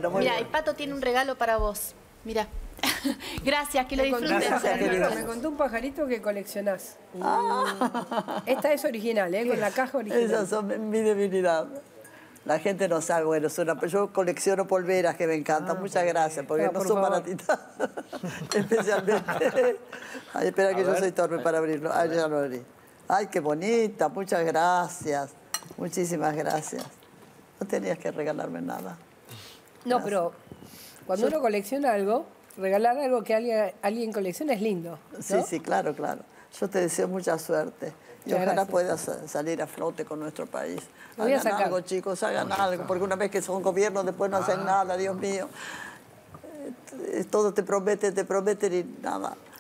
Mira, y Pato tiene un regalo para vos. Mira. Gracias, que lo disfrutes. Me contó un pajarito que coleccionás. Esta es original, con la caja original. Esas son mi debilidad. La gente no sabe, bueno, yo colecciono polveras que me encantan. Muchas gracias, porque no son baratitas. Especialmente. Ay, espera que yo soy torpe para abrirlo. Ay, ya lo abrí. Ay, qué bonita, muchas gracias. Muchísimas gracias. No tenías que regalarme nada. No, pero cuando uno colecciona algo, regalar algo que alguien colecciona es lindo, ¿no? Sí, sí, claro, claro. Yo te deseo mucha suerte. Y ojalá puedas salir a flote con nuestro país. Hagan algo, chicos, hagan algo. Porque una vez que son gobiernos, después no hacen nada, Dios mío. Todo te prometen y nada.